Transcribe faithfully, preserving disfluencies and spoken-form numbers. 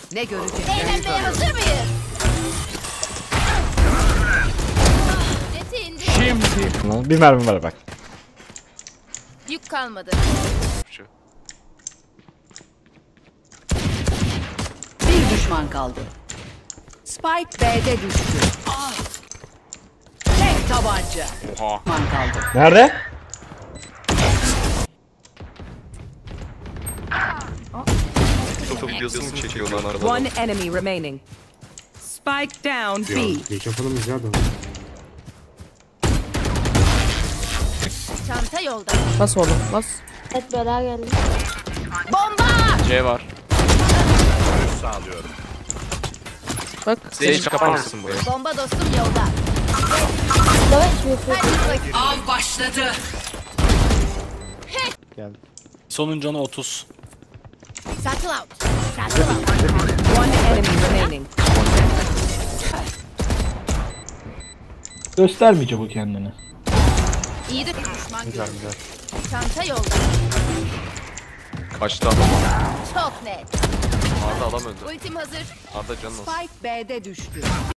Ne görecek? Eğlenmeye hazır mıyız? Jeti indi. Şimdi. Bir mermi var bak. Yük kalmadı. Bir düşman kaldı. Spike B'de düştü. Tek tabanca. Oha. Düşman kaldı. Nerede? Çok videosunu çekiyor lan arada. One enemy remaining. Spike down B. Mikrofonum güzel de. Çanta yolda. Bas oğlum bas. Evet bela geldi. Bomba! C var. Bak. Sage kapar mısın buraya? Bomba dostum yolda. Evet bir Hadi bakayım. Av başladı. Sonun canı otuz. Satchel out. Satchel out. One enemy remaining. Göstermeyecek bu kendini. İyi de düşman güzel, güzel. Çanta yolda. Kaçtı adam. Çok net. Arda adam öldü. Ultim hazır. Arda canın olsun. Spike B'de düştü.